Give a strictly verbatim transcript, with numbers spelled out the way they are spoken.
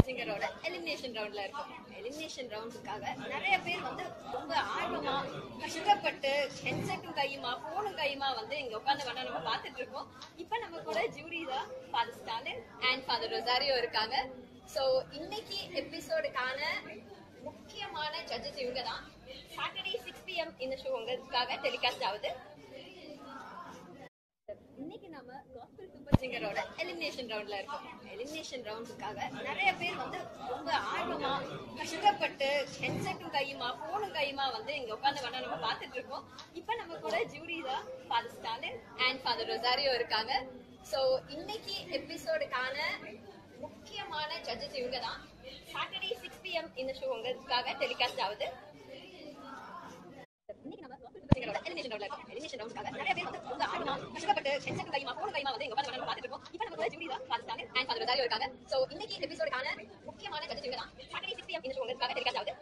சிங்கரோட elimination ரவுண்ட்ல இருக்கும். Elimination ரவுண்டுக்காக நிறைய பேர் வந்து ரொம்ப ஆர்வமா கஷ்டப்பட்டு ஹெட்செட்டும் கையுமா போனும் கையுமா வந்து இங்க உட்காந்து வேணா நம்ம பார்த்துட்டு இருக்கோம். இப்ப நம்ம கூட ஜூரி தான் father Stalin and father Rosario இருக்காங்க. ஸோ இன்னைக்கு எபிசோடுக்கான முக்கியமான ஜட்ஜஸ் இவங்க தான். சாட்டர்டே சிக்ஸ் பிஎம் இந்த ஷோ உங்களுக்காக டெலிகாஸ்ட் ஆகுது. இன்னைக்கு நம்ம காஸ்பல் சூப்பர் சிங்கரோட எலிமினேஷன் ரவுண்ட்ல இருக்கோம். எலிமினேஷன் ரவுண்டுக்காக நிறைய பேர் வந்து ரொம்ப ஆர்வமா கஷ்டப்பட்டு ஹெட்செட்டும் கையுமா போனும் கையுமா வந்து இங்க உட்காந்து வேணா நம்ம பார்த்துட்டு இருக்கோம். இப்ப நம்ம கூட ஜூரி தான் father Stalin and father Rosario இருக்காங்க. ஸோ இன்னைக்கு எபிசோடுக்கான முக்கியமான ஜட்ஜஸ் இவங்க தான். சாட்டர்டே சிக்ஸ் பிஎம் இந்த ஷோ உங்களுக்காக டெலிகாஸ்ட் ஆகுது. இன்னைக்கு நம்ம காஸ்பல் சூப்பர் சிங்கரோட எலிமினேஷன் ரவுண்ட்ல இருக்கோம். எலிமினேஷன் ரவுண்டுக்காக நிறைய பேர் வந்து ரொம்ப ஆர்வமா கஷ்டப்பட்டு ஹெட்செட்டும் கையுமா போனும் கையுமா வந்து இங்க உட்காந்து வேணா நம்ம பார்த்துட்டு இருக்கோம். இப்ப நம்ம கூட ஜூரி தான் father Stalin and father Rosario இருக்காங்க. ஸோ இன்னைக்கு எபிசோடுக்கான முக்கியமான ஜட்ஜஸ் இவங்க தான். சாட்டர்டே சிக்ஸ் பிஎம் இந்த ஷோ உங்களுக்காக டெலிகாஸ்ட் ஆகுது.